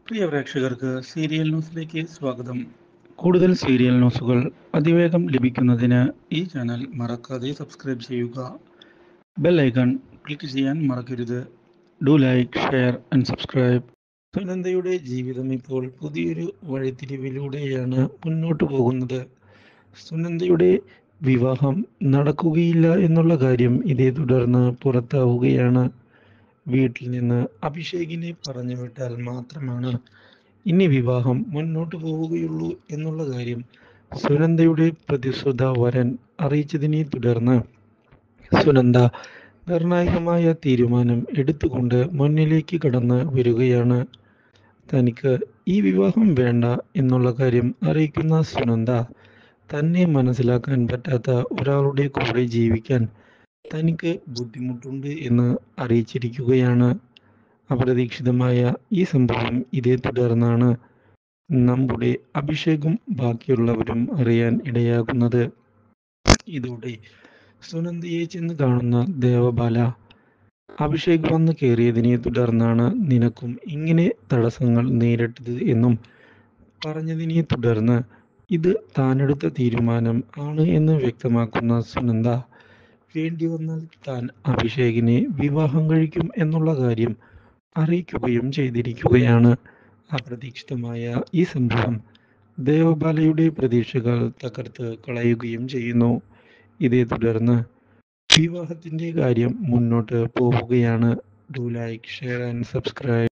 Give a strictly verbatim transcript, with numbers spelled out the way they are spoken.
പ്രിയ പ്രേക്ഷകർക്ക് സീരിയൽ ന്യൂസിലേക്ക് സ്വാഗതം. കൂടുതൽ സീരിയൽ ന്യൂസുകൾ അതിവേഗം ലഭിക്കുന്നതിന് ഈ ചാനൽ മറക്കാതെ സബ്സ്ക്രൈബ് ചെയ്യുക. ബെൽ ഐക്കൺ ക്ലിക്ക് ചെയ്യാൻ മറക്കരുത്. Do like, share and subscribe. സുനന്ദയുടെ ജീവിതം ഇപ്പോൾ പുതിയൊരു വഴിത്തിരിവിലൂടെയാണ് മുന്നോട്ട് പോകുന്നത്. സുനന്ദയുടെ വിവാഹം നടക്കുകയില്ല എന്നുള്ള കാര്യം ഇതേ തുടർന്ന് പുറത്താവുകയാണ്. വീട്ടിൽ നിന്ന് അഭിഷേകിനെ പറഞ്ഞു വിട്ടാൽ മാത്രമാണ് ഇനി വിവാഹം മുന്നോട്ട് പോവുകയുള്ളൂ എന്നുള്ള കാര്യം സുനന്ദയുടെ പ്രതിശ്രുത വരൻ അറിയിച്ചതിനെ തുടർന്ന് സുനന്ദ നിർണായകമായ തീരുമാനം എടുത്തുകൊണ്ട് മുന്നിലേക്ക് കടന്ന് വരികയാണ്. തനിക്ക് ഈ വിവാഹം വേണ്ട എന്നുള്ള കാര്യം അറിയിക്കുന്ന സുനന്ദ തന്നെ മനസ്സിലാക്കാൻ പറ്റാത്ത ഒരാളുടെ കൂടെ ജീവിക്കാൻ തനിക്ക് ബുദ്ധിമുട്ടുണ്ട് എന്ന് അറിയിച്ചിരിക്കുകയാണ്. അപ്രതീക്ഷിതമായ ഈ സംഭവം ഇതേ തുടർന്നാണ് നമ്മുടെ അഭിഷേകും ബാക്കിയുള്ളവരും അറിയാൻ ഇടയാകുന്നത്. ഇതോടെ സുനന്ദയെ ചെന്ന് കാണുന്ന ദേവബാല, അഭിഷേക് വന്ന് കയറിയതിനെ തുടർന്നാണ് നിനക്കും ഇങ്ങനെ തടസ്സങ്ങൾ നേരിട്ടത് എന്നും പറഞ്ഞതിനെ തുടർന്ന് ഇത് താനെടുത്ത തീരുമാനം ആണ് എന്ന് വ്യക്തമാക്കുന്ന സുനന്ദ, വേണ്ടി വന്നാൽ താൻ അഭിഷേകിനെ വിവാഹം കഴിക്കും എന്നുള്ള കാര്യം അറിയിക്കുകയും ചെയ്തിരിക്കുകയാണ്. അപ്രതീക്ഷിതമായ ഈ സംഭവം ദേവബാലയുടെ പ്രതീക്ഷകൾ തകർത്ത് കളയുകയും ചെയ്യുന്നു. ഇതേ തുടർന്ന് വിവാഹത്തിന്റെ കാര്യം മുന്നോട്ട് പോവുകയാണ്. Do like, share and subscribe.